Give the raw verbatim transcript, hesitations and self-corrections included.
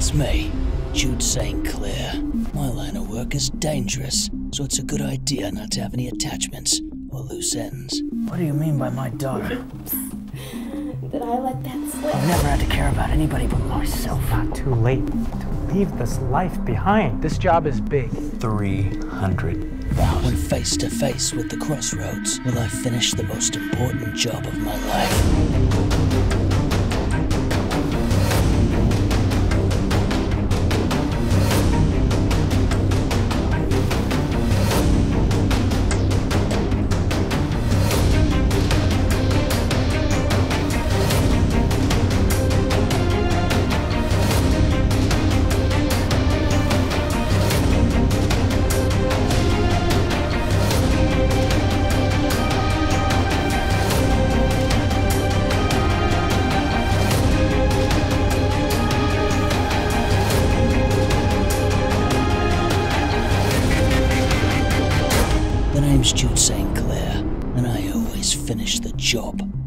It's me, Jude St. Clere. My line of work is dangerous, so it's a good idea not to have any attachments or loose ends. What do you mean by my daughter? Did I let that slip? I've never had to care about anybody but myself. Not too late to leave this life behind. This job is big. three hundred vows. When face to face with the crossroads, will I finish the most important job of my life? My name's Jude Saint Clere, and I always finish the job.